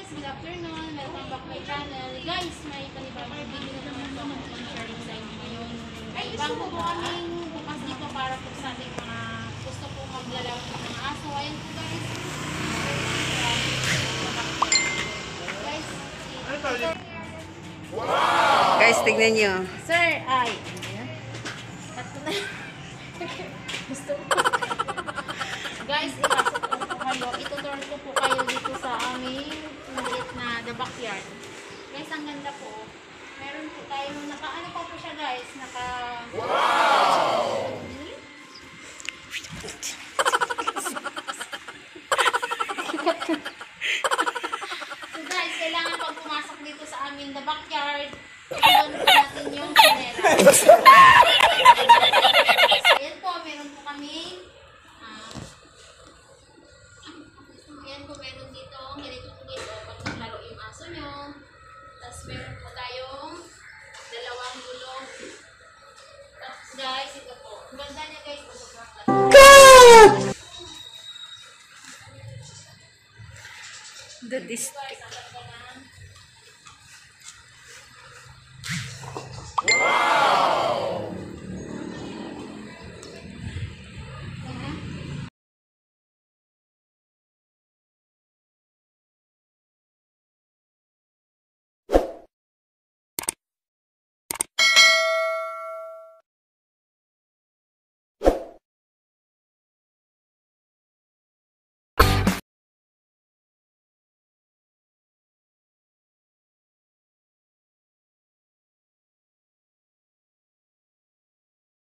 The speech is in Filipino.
guys, good afternoon. Welcome back my channel. Guys, may panibagong video na naman po akong sharing sa inyo ngayon. Ay, bago po kaming bukas dito para po sa ating mga gusto po maglalaro ng mga aso. Ayan po guys. Guys, Wow! Guys, tignan nyo. sir, ay. Tatlo na. Gusto po. Guys, ipasok po kayo. Itutur ko po kayo dito sa aming maliit na the backyard. Guys, ang ganda po. Meron po tayong ano pa po siya guys? Wow! So guys, kailangan pag pumasok dito sa aming the backyard, doon po natin yung camera. Ayan po, meron po kami meron dito, ganito po dito, pag maglaro yung aso nyo. Tapos meron po tayong dalawang gulong. Tapos guys, ito po. Ang ganda niya guys, The district. wow!